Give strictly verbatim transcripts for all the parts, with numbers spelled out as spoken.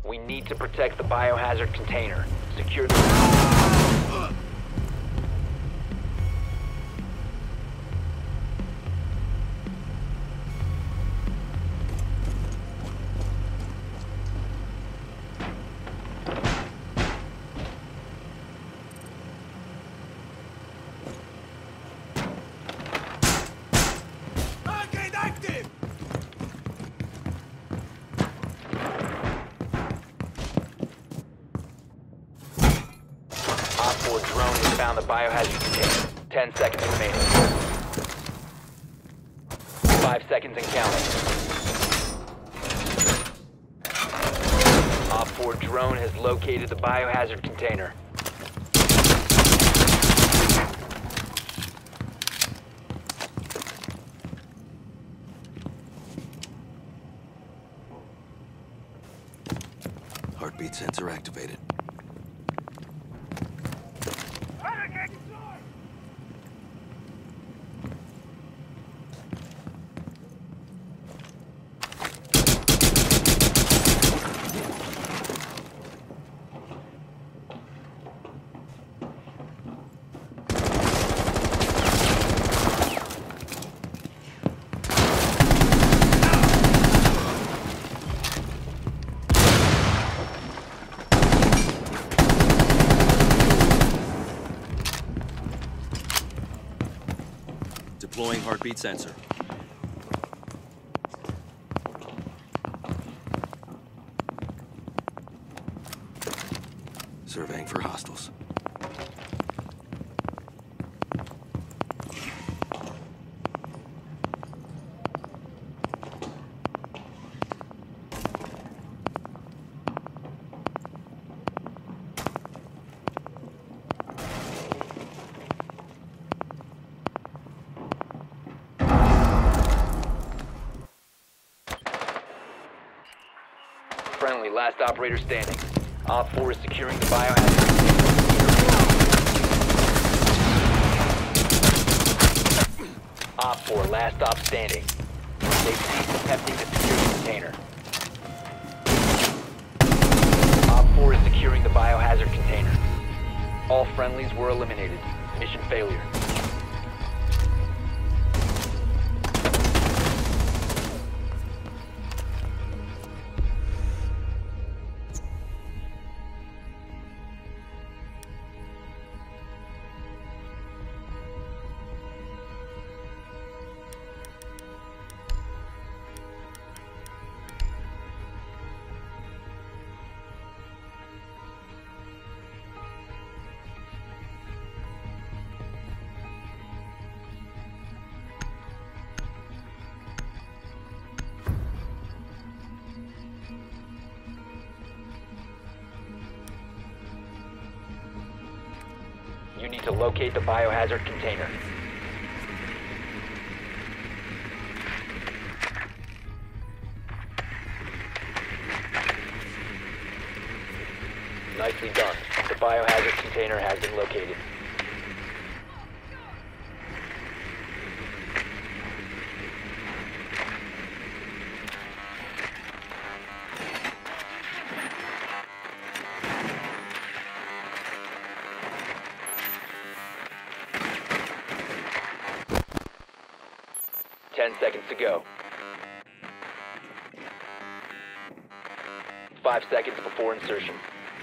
We need to protect the biohazard container. Secure the... Drone has found the biohazard container. Ten seconds remaining. Five seconds and counting. Op four drone has located the biohazard container. Heartbeat sensor activated. Deploying heartbeat sensor. Surveying for hostiles. Friendly, last operator standing. Op four is securing the biohazard. Op four, last stop standing. They've ceased attempting to secure the container. Op four is securing the biohazard container. All friendlies were eliminated. Mission failure. You need to locate the biohazard container. Nicely done. The biohazard container has been located. Ten seconds to go. Five seconds before insertion.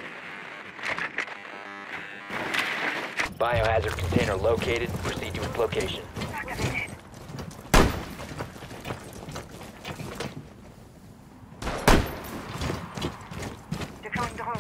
Biohazard container located. Proceed to its location. Deploying drone.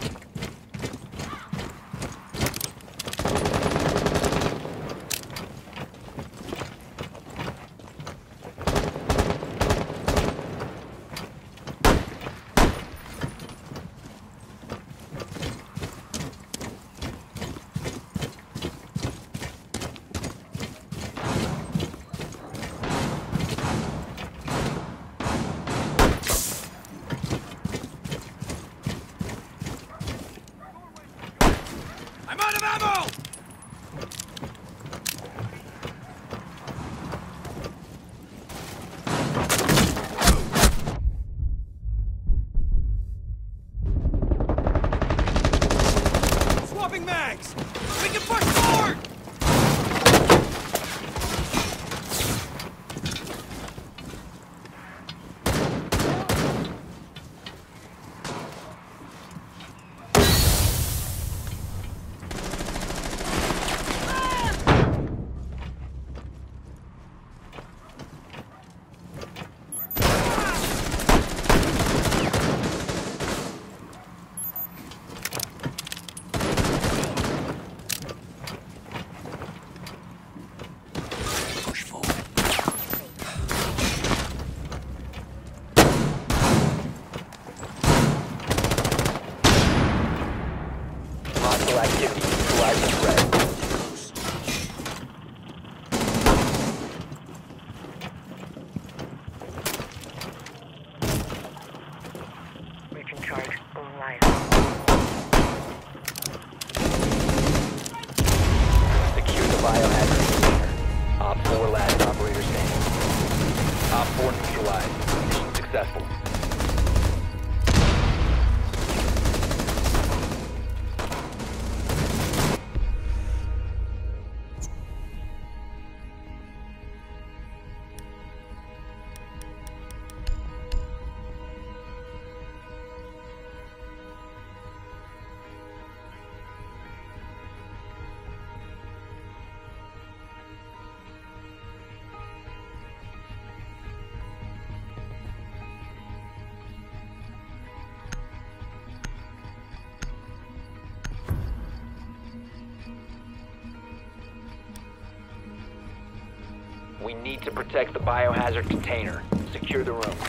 tanks! We can push forward! Activity neutralizing red. We can charge all life. Secure the biohazard container. Op four last operator standing. Op four neutralized. Mission successful. We need to protect the biohazard container. Secure the room.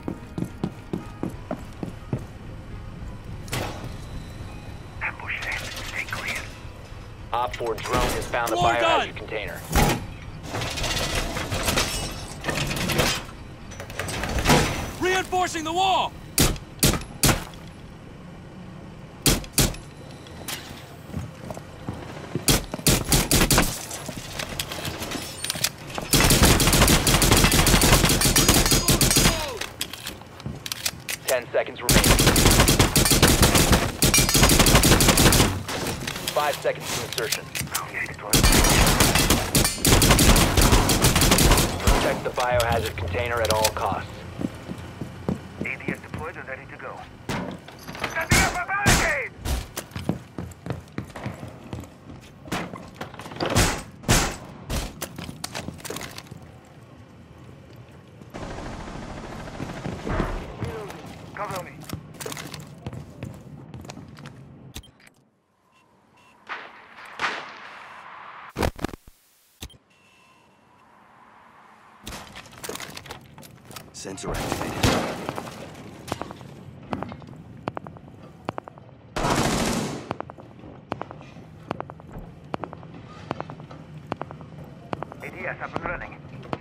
Ambush them. Stay clear. Op four drone has found the Floor biohazard gun. container. Reinforcing the wall! Ten seconds remaining. Five seconds to insertion. Protect the biohazard container at all costs. A D S deployed and ready to go. Setting up a barricade! Cover me. Sensor activated. A D S up and running.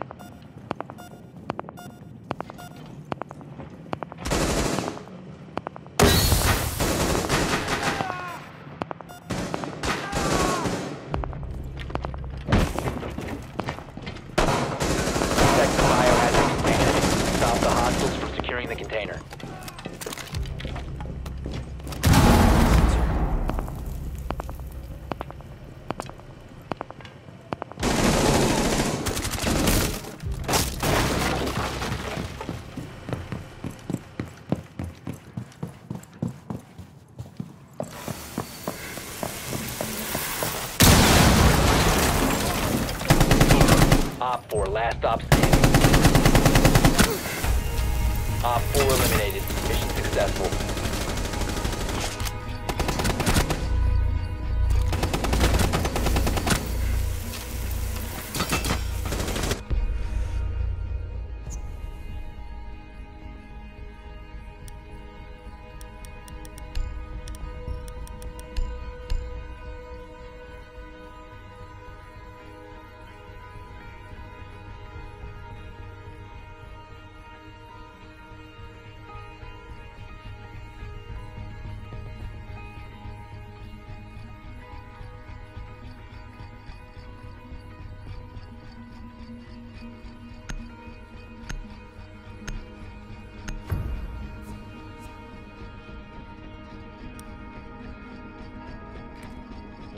Protect the biohazard container. Stop the hostiles from securing the container. Op four, last stop standing. Op four eliminated. Mission successful.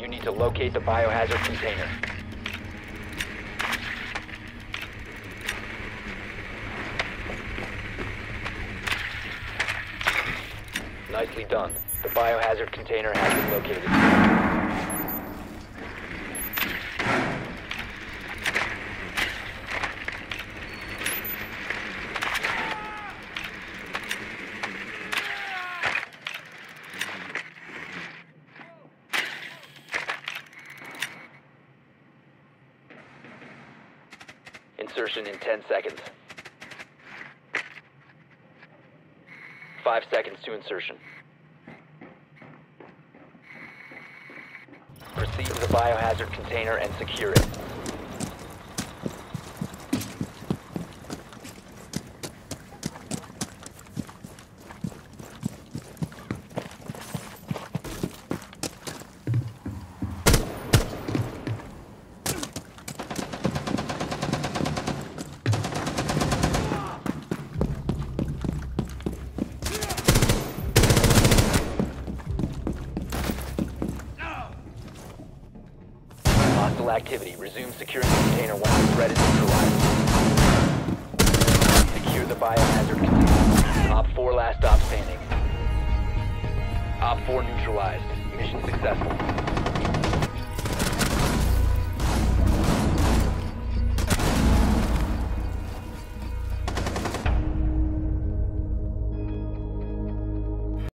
You need to locate the biohazard container. Nicely done. The biohazard container has been located. Insertion in ten seconds. Five seconds to insertion. Proceed to the biohazard container and secure it. Hostile activity. Resume securing the container once the threat is neutralized. Secure the biohazard container. Op four last stop standing. Op four neutralized. Mission successful.